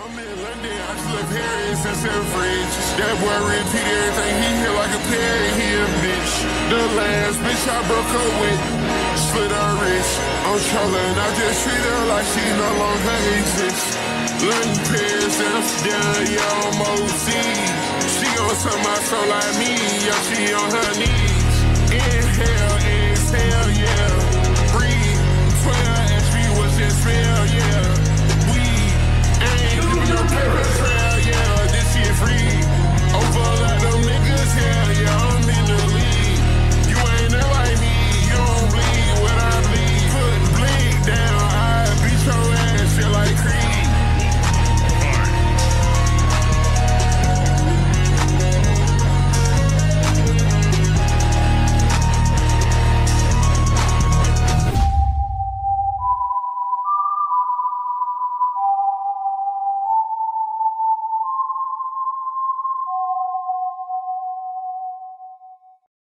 I'm in London, I just left Paris and San French. That boy repeat everything, he hit like a parrot, he a bitch. The last bitch I broke up with, split her wrist. I'm trolling, I just treat her like she no longer exists. London, Paris, Amsterdam, yeah, I'm OC. She gon' suck my soul like me, yeah, she on her knees. Inhale, exhale, yeah. Breathe, 12 HP was just real, yeah.